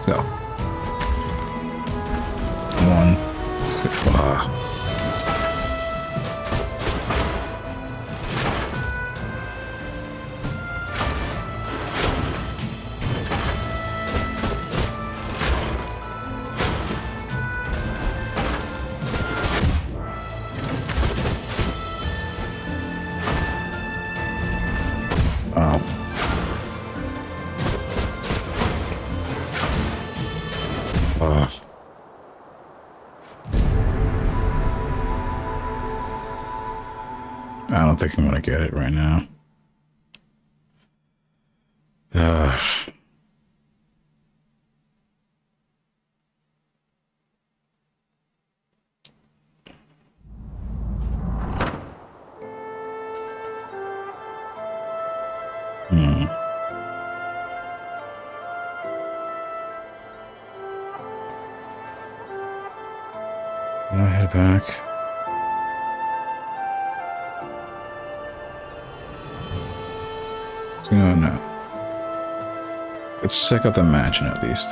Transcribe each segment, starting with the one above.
go. One. I don't think I'm gonna get it right now. Can I head back? No. Let's check out the mansion at least.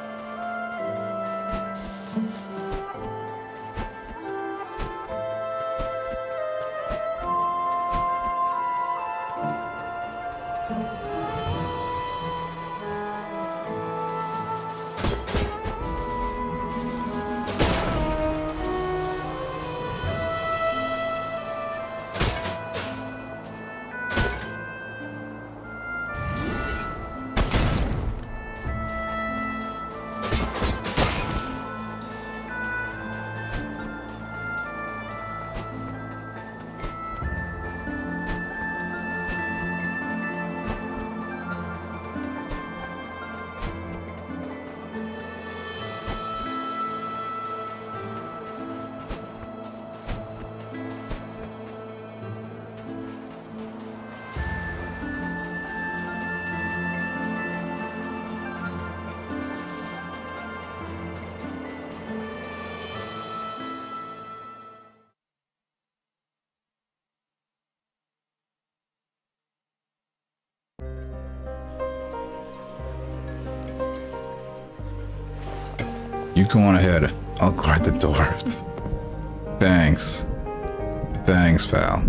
You go on ahead. I'll guard the door. Thanks. Thanks, pal.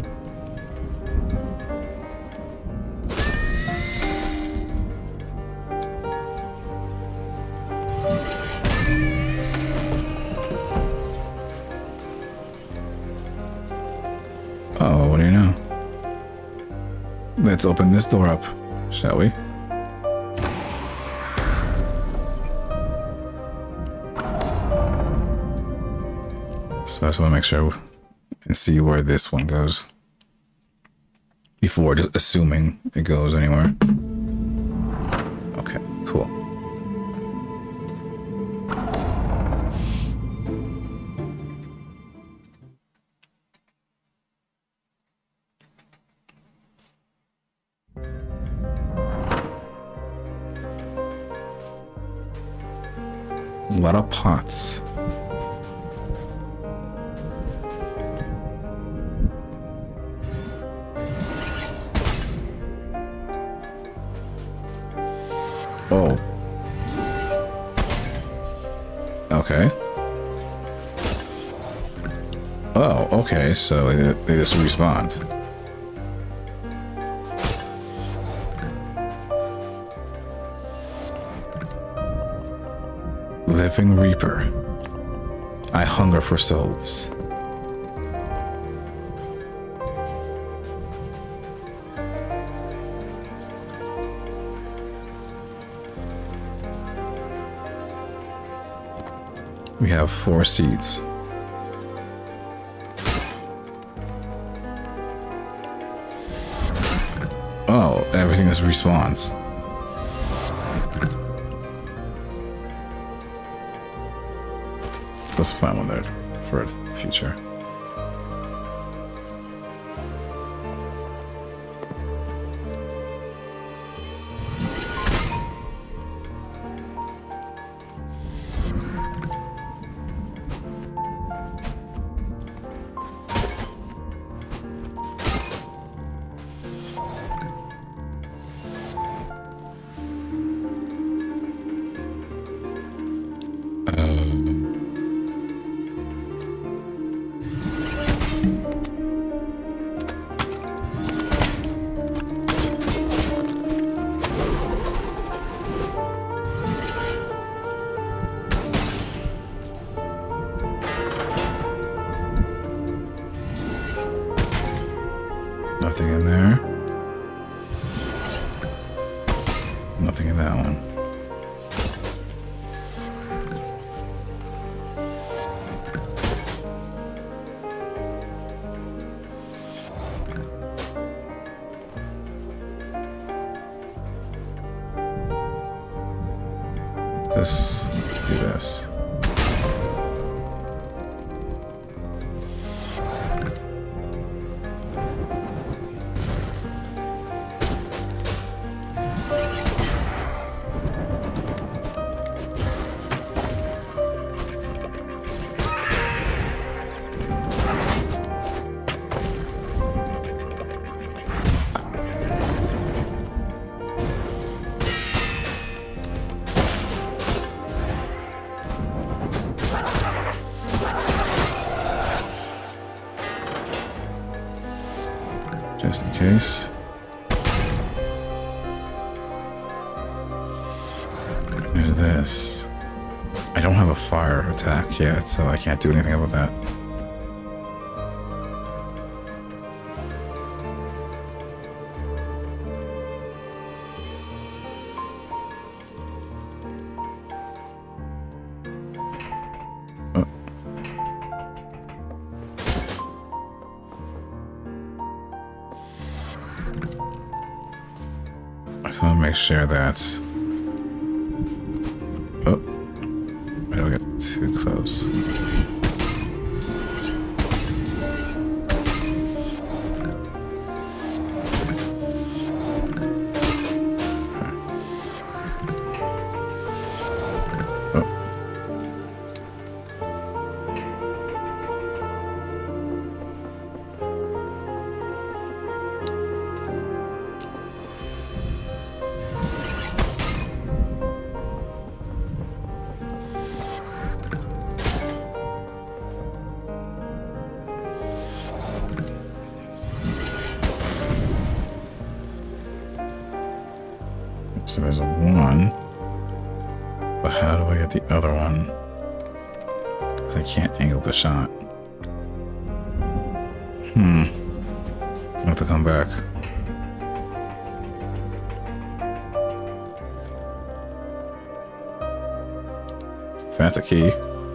Oh, what do you know? Let's open this door up, shall we? So I just want to make sure and see where this one goes before just assuming it goes anywhere. Okay, cool. A lot of pots. Oh. Okay. Oh, okay, so they just respawned. Living Reaper. I hunger for souls. We have 4 seeds. Oh, everything just respawns. Let's plant one there for the future. Nothing in that one. This, do this. Just in case. There's this. I don't have a fire attack yet, so I can't do anything about that. So I'll make sure that... Oh, I don't get too close. So there's a one, but how do I get the other one? Because I can't angle the shot. I'll have to come back. That's a key.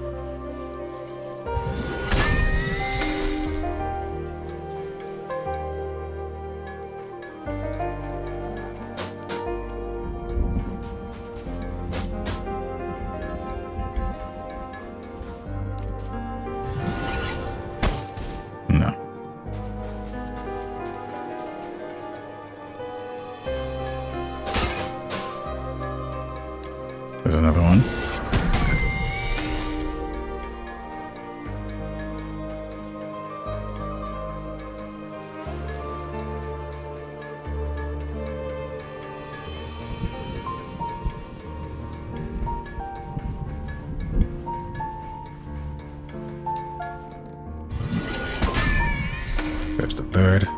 There's another one. There's the third.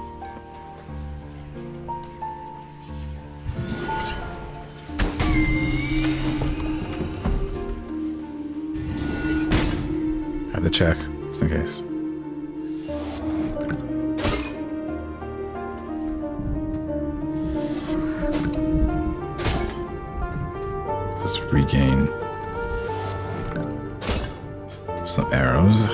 Have to check, just in case. Just regain some arrows.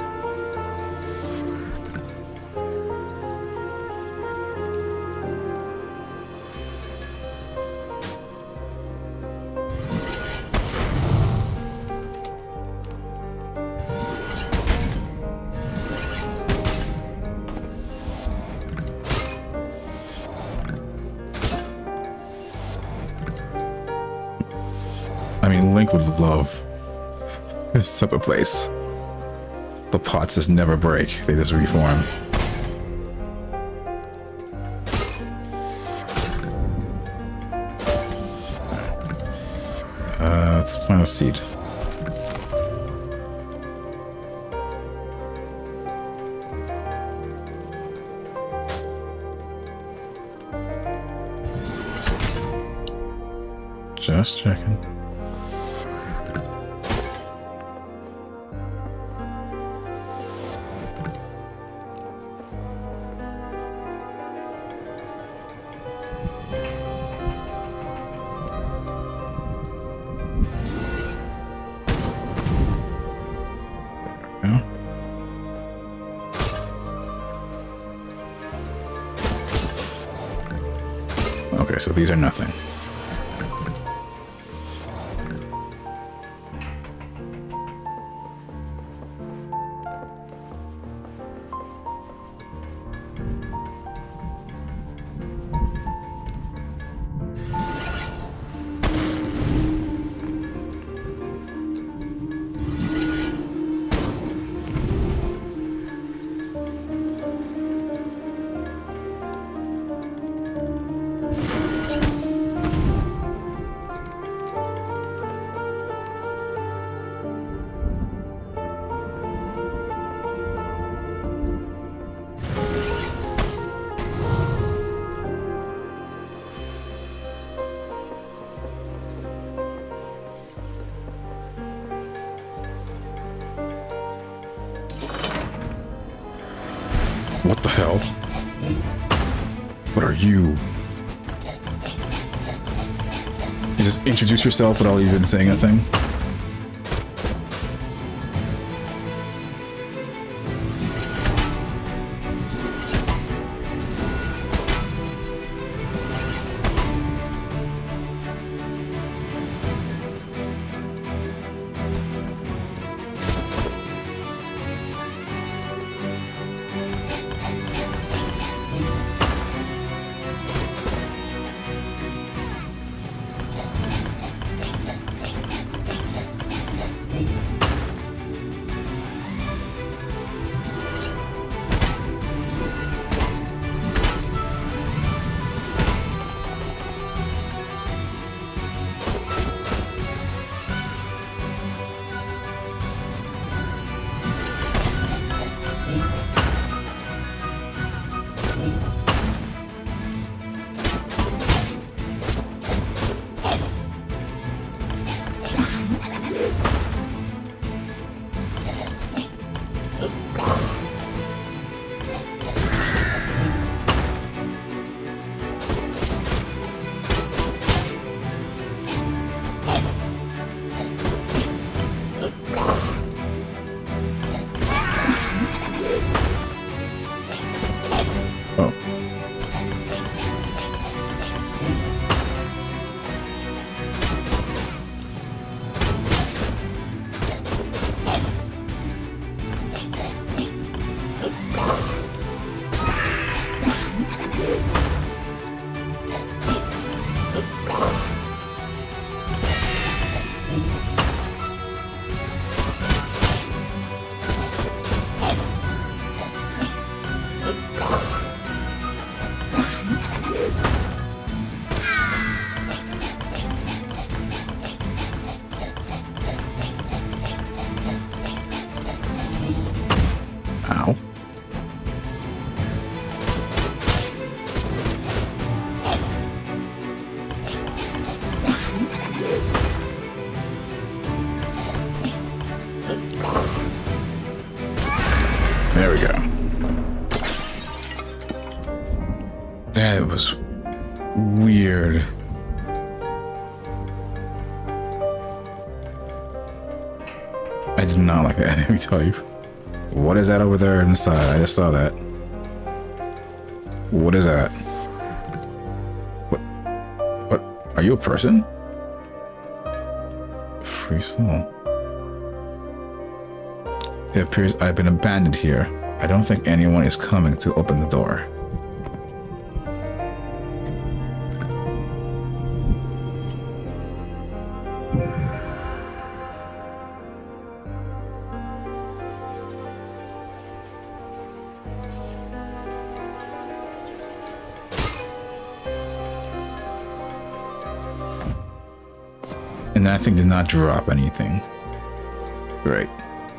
I mean, Link would love this type of place. The pots just never break, they just reform. Let's plant a seed. Just checking. so these are nothing. What the hell? What are you? You just introduce yourself without even saying anything? Ow. There we go. That was weird. I did not like that, let me tell you. What is that over there on the side? I just saw that. What is that? What? Are you a person? Free soul. It appears I've been abandoned here. I don't think anyone is coming to open the door. And that thing did not drop anything. Great.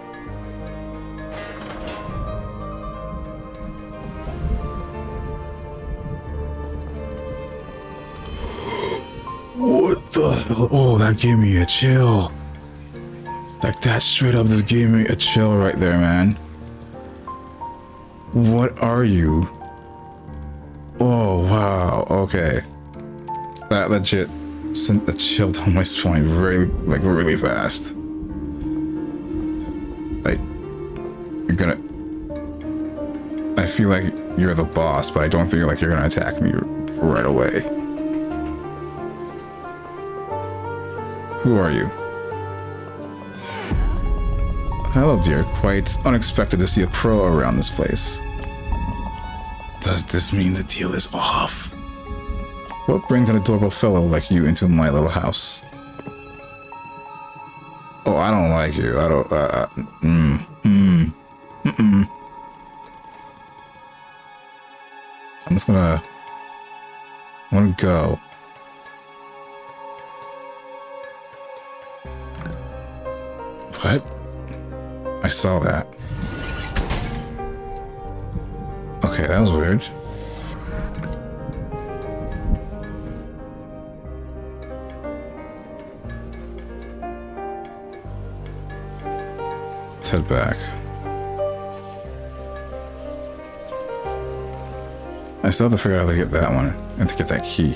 What the hell? Oh, that gave me a chill. Like that straight up just gave me a chill right there, man. What are you? Oh, wow. Okay. That legit sent a chill down my spine really fast. Like, you're gonna... I feel like you're the boss, but I don't feel like you're gonna attack me right away. Who are you? Hello, dear. Quite unexpected to see a crow around this place. Does this mean the deal is off? What brings an adorable fellow like you into my little house? Oh, I don't like you. I don't, I'm just gonna... I'm gonna go. What? I saw that. Okay, that was weird. Let's head back. I still have to figure out how to get that one and to get that key.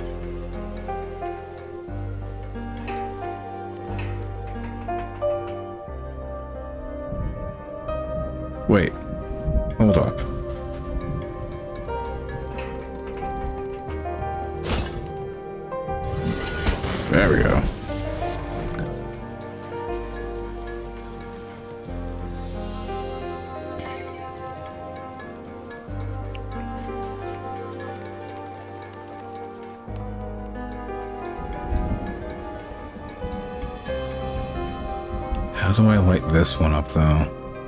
Wait. Hold up. There we go. How do I light this one up, though?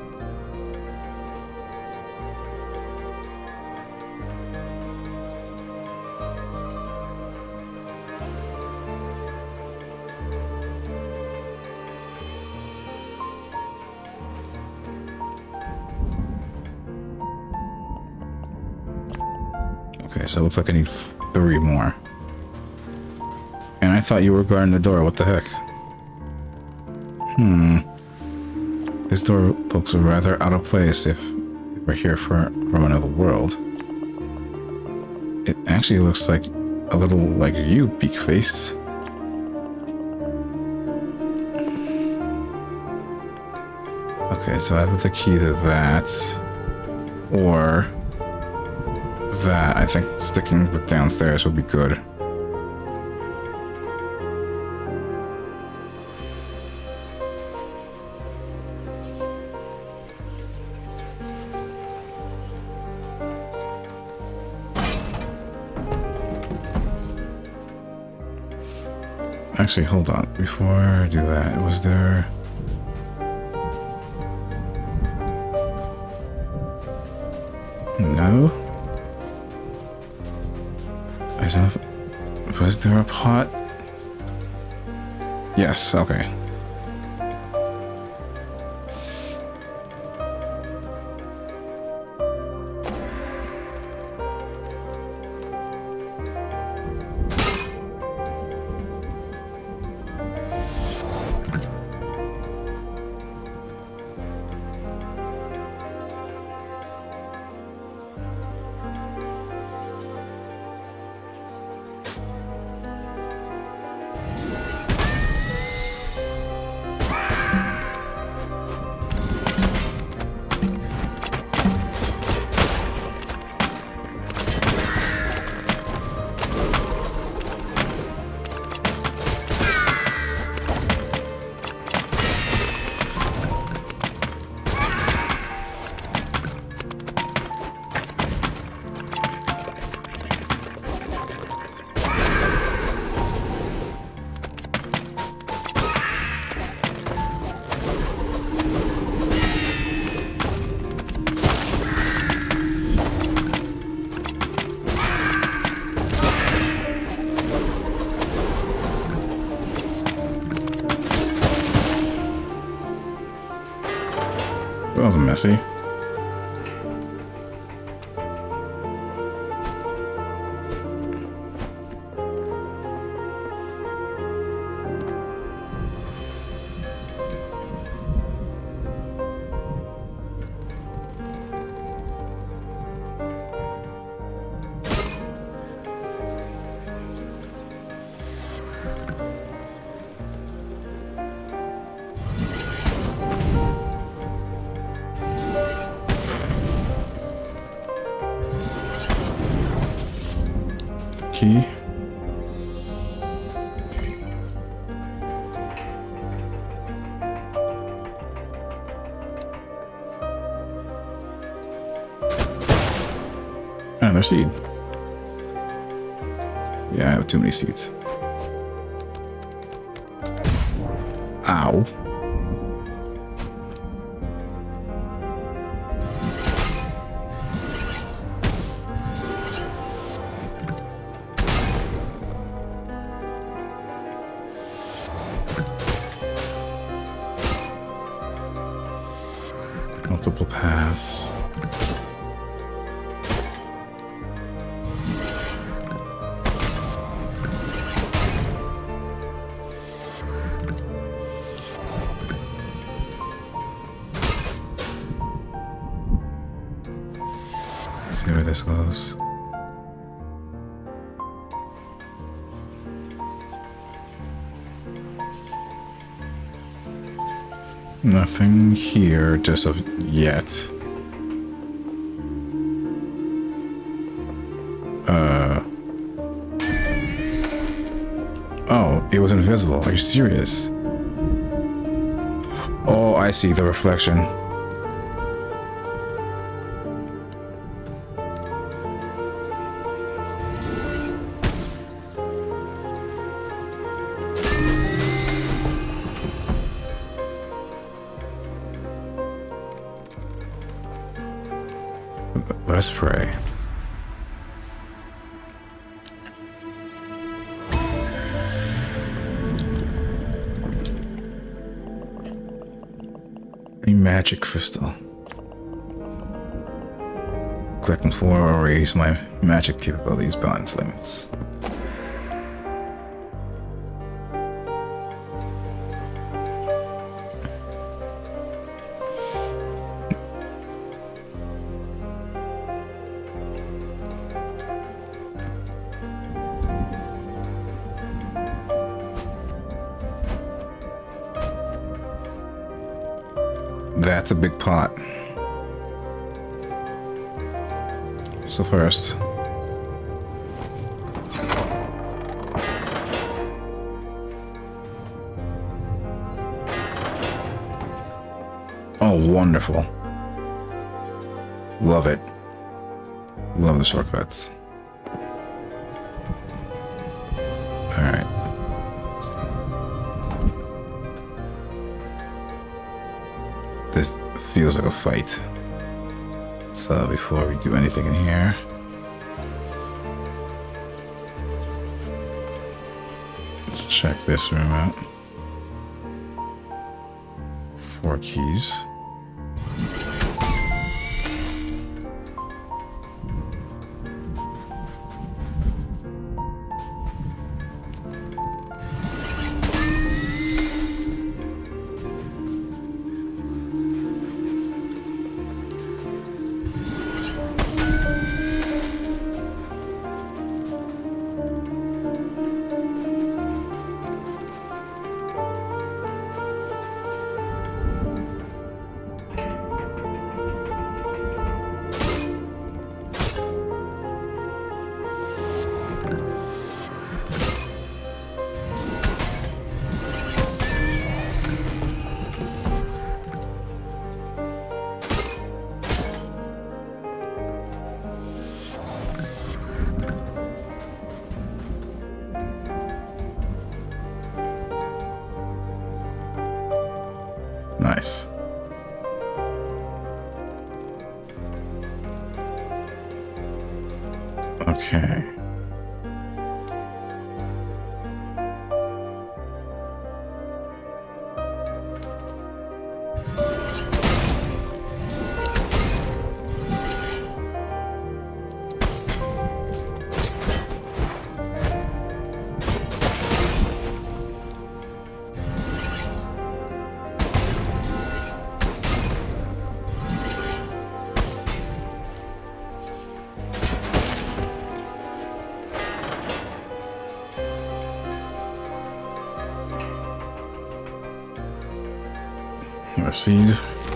Okay, so it looks like I need 3 more. And I thought you were guarding the door. What the heck? This door looks rather out of place if we're here from another world. It actually looks like a little like you, beak-faced. Okay, so I have the key to that. Or that. I think sticking with downstairs would be good. Actually, hold on. Before I do that, was there... No? I don't... Was there a pot? Yes, okay. That was messy. Key. another seed. Yeah, I have too many seeds. Ow. Multiple paths. See where this goes. Nothing here just of yet. Oh, it was invisible. Are you serious? Oh, I see the reflection. Let's pray. A magic crystal. Collecting 4 will raise my magic capabilities beyond its limits. That's a big pot. So first, oh, wonderful. Love it. Love the shortcuts. All right. This feels like a fight. So before we do anything in here, let's check this room out. 4 keys. Nice. Okay. Another seed.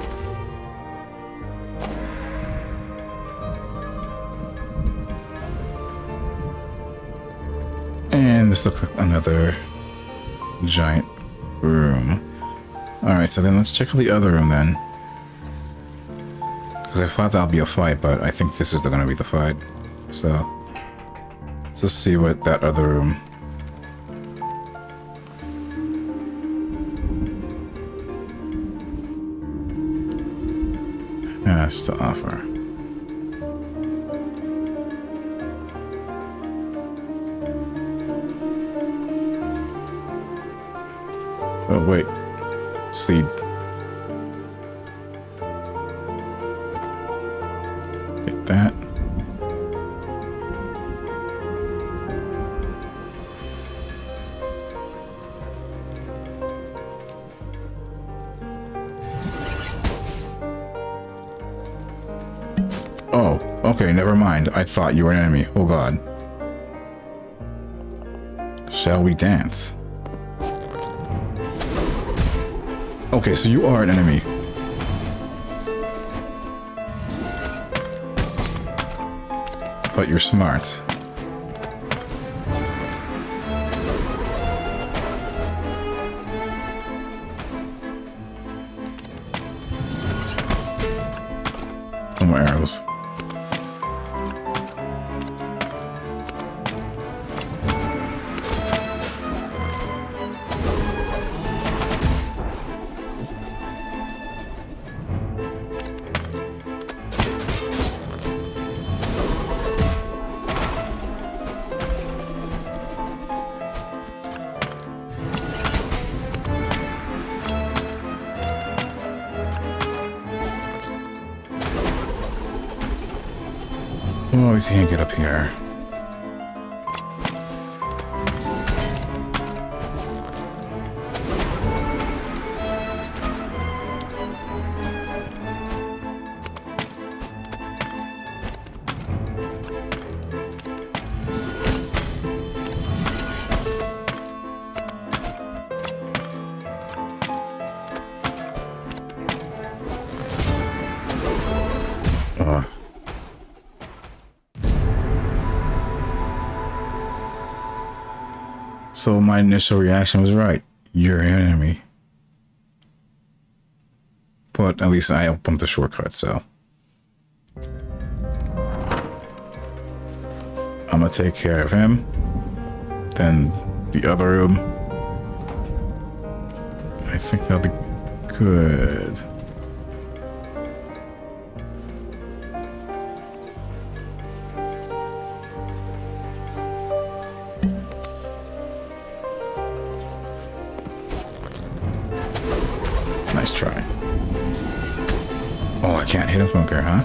And this looks like another giant room. Alright, so then let's check out the other room then. Because I thought that'll be a fight, but I think this is gonna be the fight. So let's just see what that other room has to offer. Oh wait, sleep. Get that. Oh, okay, never mind. I thought you were an enemy. Oh god. Shall we dance? Okay, so you are an enemy. But you're smart. No more arrows. Oh, he can't get up here. So my initial reaction was right. You're an enemy. But at least I opened the shortcut, so. I'm gonna take care of him. Then the other room. I think that'll be good. Nice try. Oh, I can't hit him from up here, huh?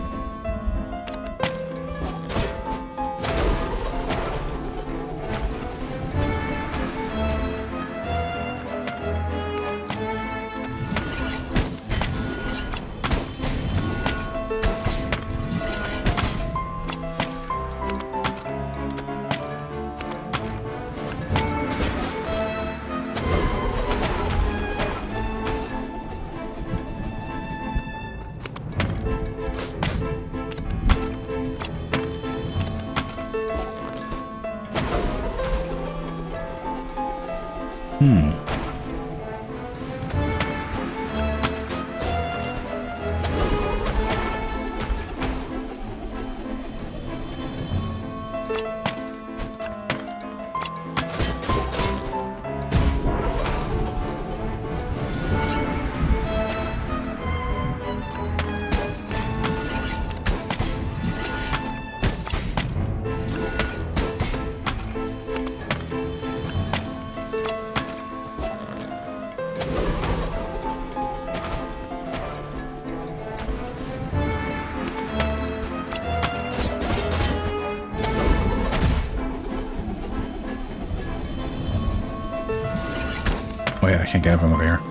Oh yeah, I can't get from over here.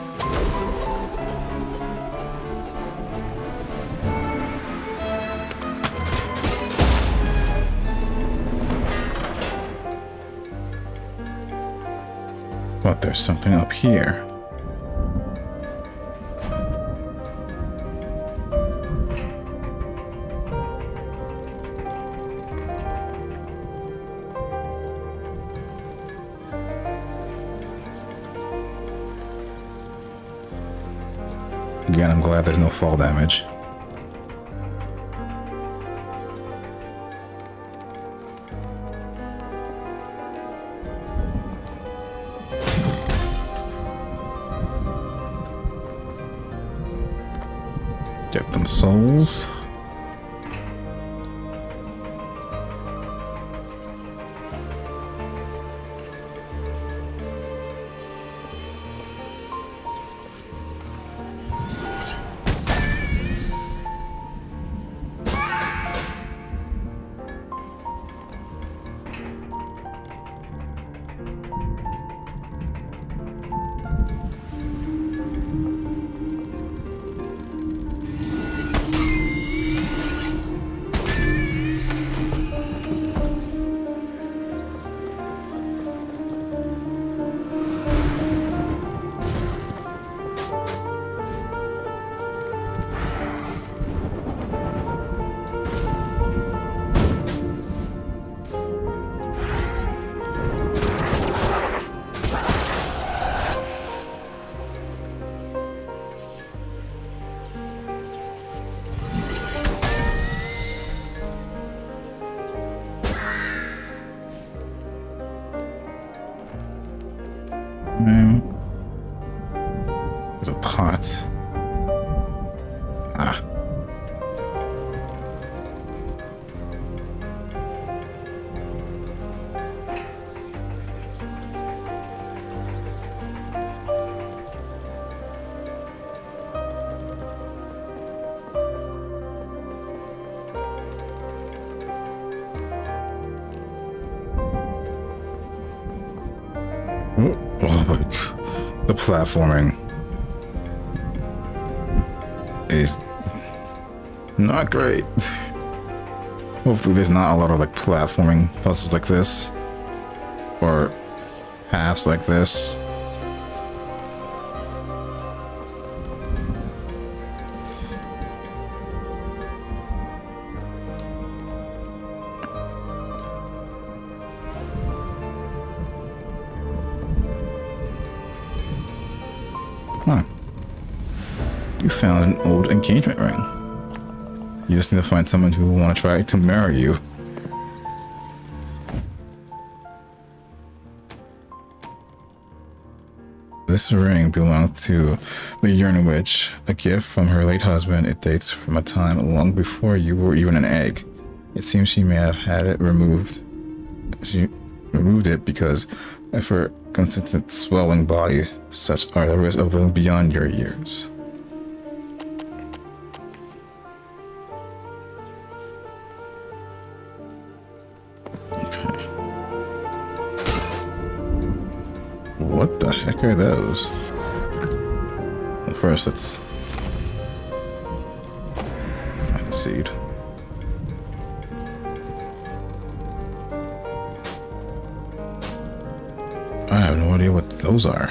But there's something up here. Again, I'm glad there's no fall damage. Some souls. There's a pot. Ah. Oh my God. The platforming is not great. Hopefully there's not a lot of like platforming puzzles like this or paths like this. Huh. You found an old engagement ring. You just need to find someone who will want to try to marry you. This ring belonged to the Yearning Witch, a gift from her late husband. It dates from a time long before you were even an egg. It seems she may have had it removed. She removed it because of her consistent swelling body. Such are the risks of living beyond your years. Okay. What the heck are those? Well, first, let's find the seed. I have no idea what those are.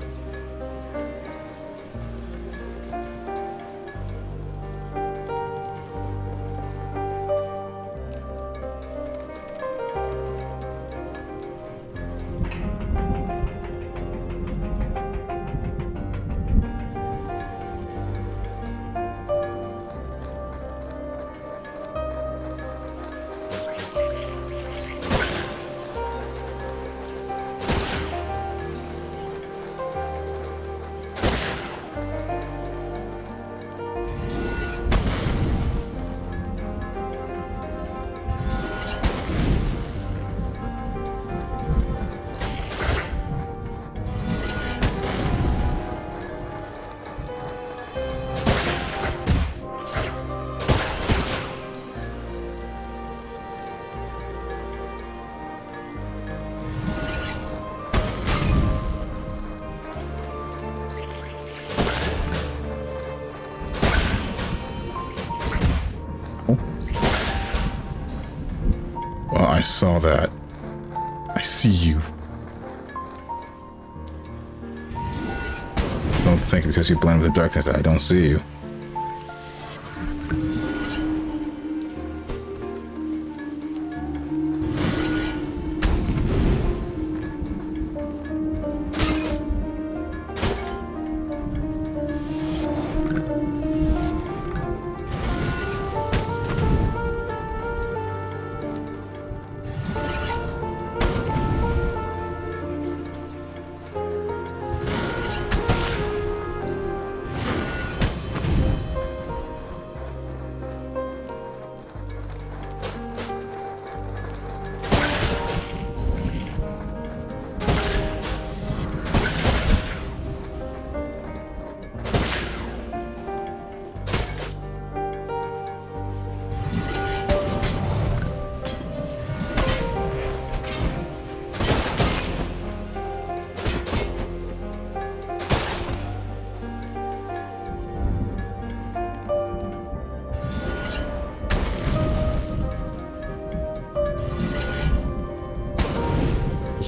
Well, I saw that. I see you. Don't think because you blend with the darkness that I don't see you.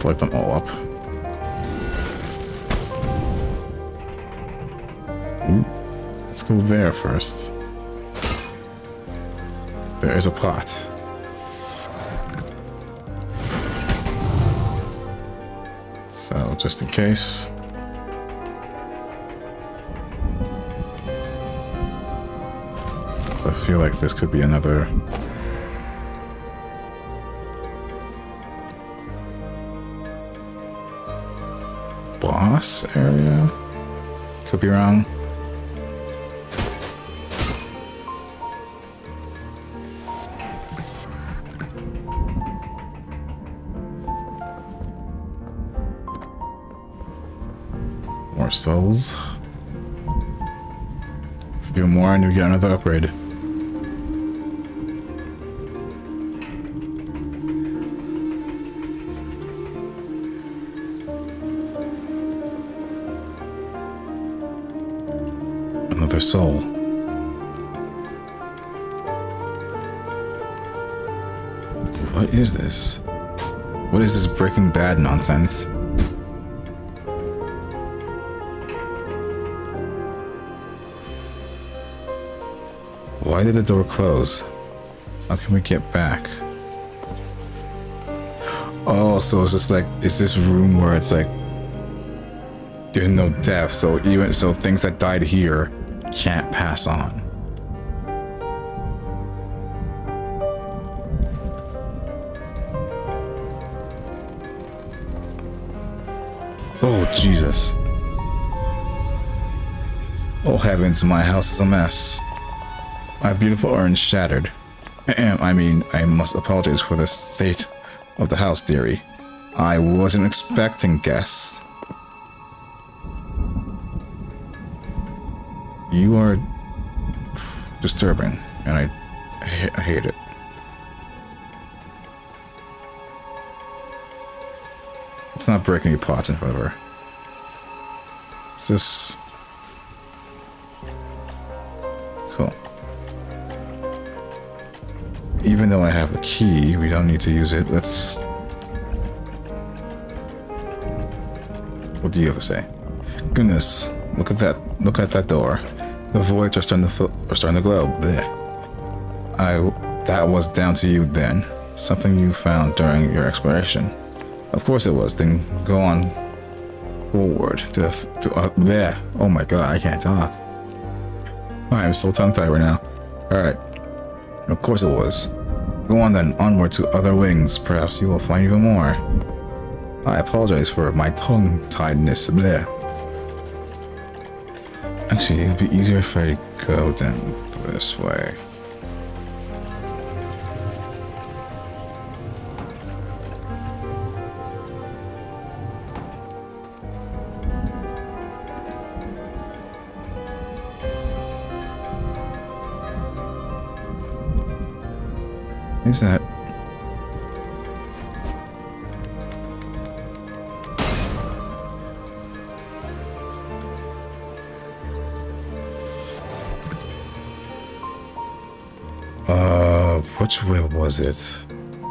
Select them all up. Ooh, let's go there first. There is a pot. So, just in case. I feel like this could be another... boss area? Could be wrong. More souls. A few more and you get another upgrade. Another soul. What is this? What is this Breaking Bad nonsense? Why did the door close? How can we get back? Oh, so it's just like, it's this room where it's like there's no death, so even so things that died here can't pass on. Oh, Jesus. Oh heavens, my house is a mess. My beautiful orange shattered. I mean, I must apologize for the state of the house, dearie. I wasn't expecting guests. You are disturbing, and I hate it. Let's not break any pots in front of her. Is this... cool. Even though I have the key, we don't need to use it. Let's... what do you have to say? Goodness, look at that. Look at that door. The voids are starting to glow. Blech. That was down to you then. Something you found during your exploration. Of course it was. Then go on forward to there. Oh my god, I can't talk. I am so tongue-tied right now. Alright. Of course it was. Go on then, onward to other wings. Perhaps you will find even more. I apologize for my tongue-tiedness. Bleh. Actually, it would be easier if I go down this way. Who's that? Which way was it?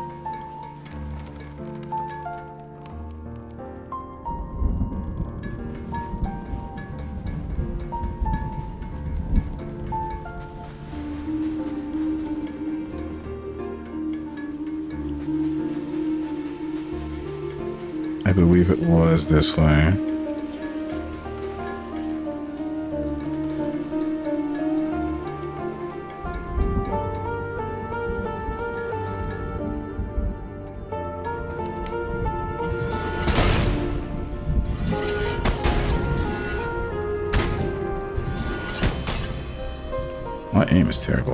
I believe it was this way. My aim is terrible.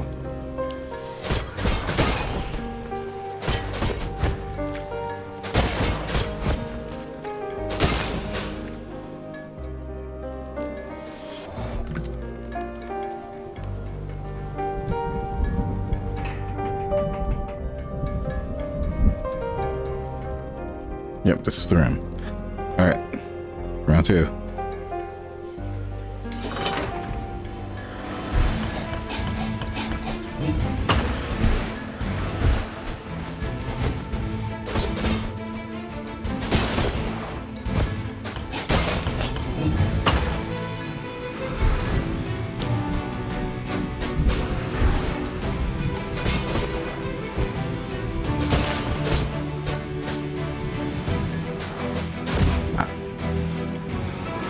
Yep, this is the room. Alright. Round two.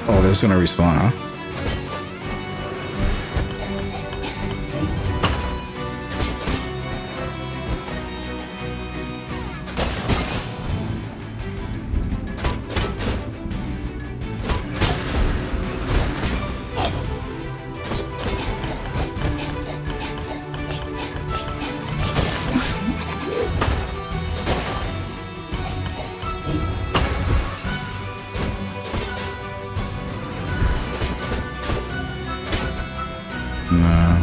Oh, they're just gonna respawn, huh? No.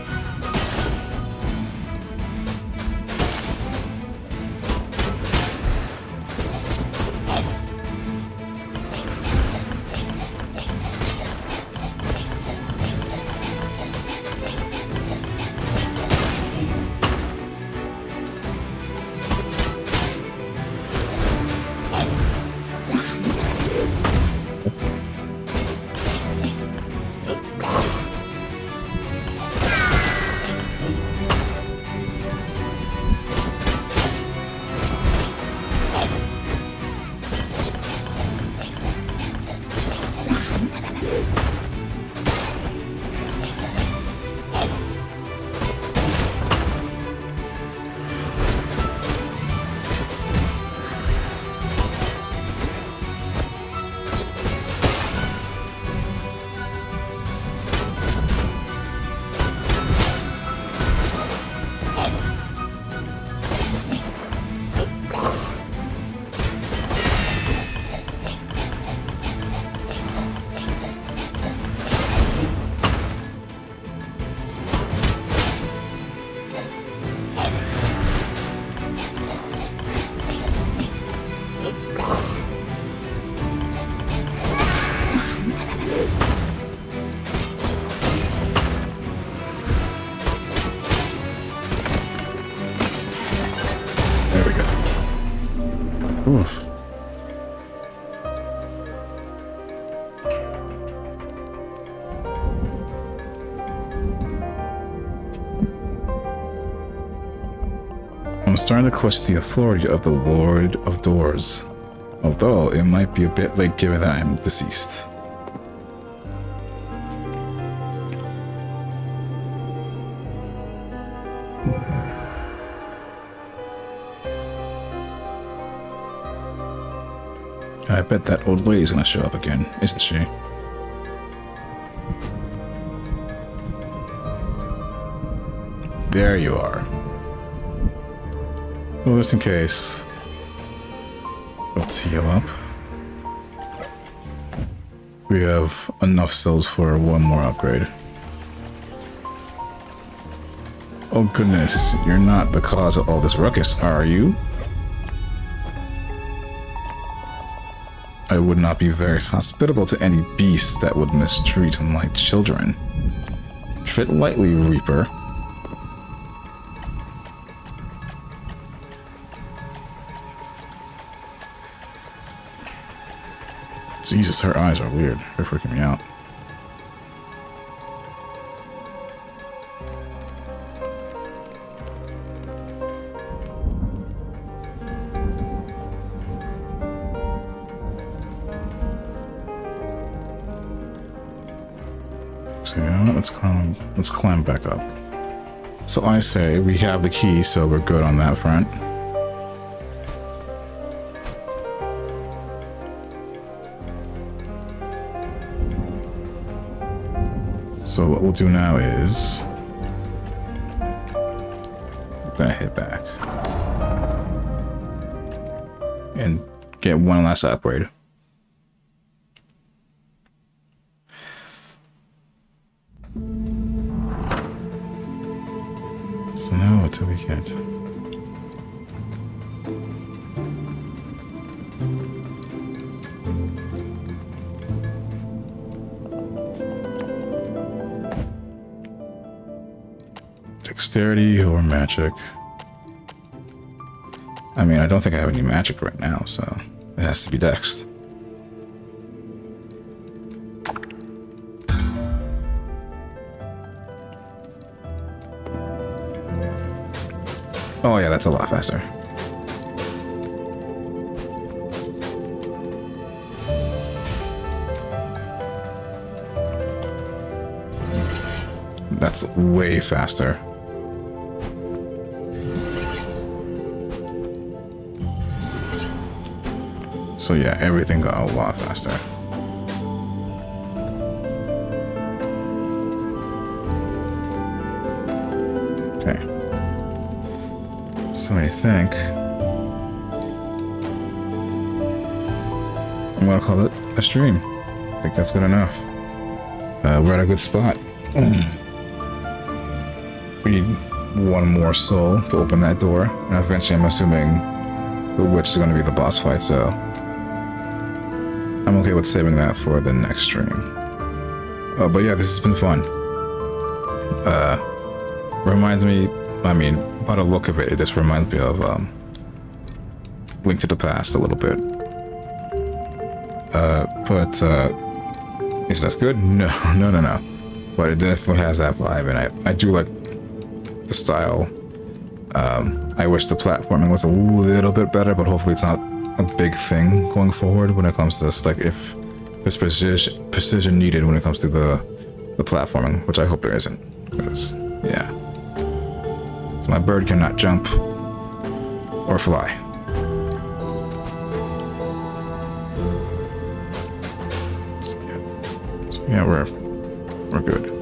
There we go. Oof. I'm starting to question the authority of the Lord of Doors, although it might be a bit late given that I'm deceased. I bet that old lady's gonna show up again, isn't she? There you are. Well, just in case. Let's heal up. We have enough cells for one more upgrade. Oh goodness, you're not the cause of all this ruckus, are you? I would not be very hospitable to any beast that would mistreat my children. Tread lightly, Reaper. Jesus, her eyes are weird. They're freaking me out. So, you know what? Let's climb back up. So I say we have the key, so we're good on that front. So what we'll do now is we're gonna head back and get one last upgrade. So now what do we get? Dexterity or magic? I mean, I don't think I have any magic right now, so it has to be dex. Oh yeah, that's a lot faster. That's way faster. So yeah, everything got a lot faster. Okay. So I think I'm gonna call it a stream. I think that's good enough. We're at a good spot. We need one more soul to open that door, and eventually I'm assuming the witch is going to be the boss fight, so I'm okay with saving that for the next stream. But yeah, this has been fun. Reminds me, I mean, by the look of it, it just reminds me of Link to the Past a little bit. Is that good? No. But it definitely has that vibe, and I do like the style. I wish the platforming was a little bit better, but hopefully it's not a big thing going forward when it comes to this. Like, if there's precision needed when it comes to the platforming, which I hope there isn't. Because, yeah. So my bird cannot jump or fly. So yeah, we're good.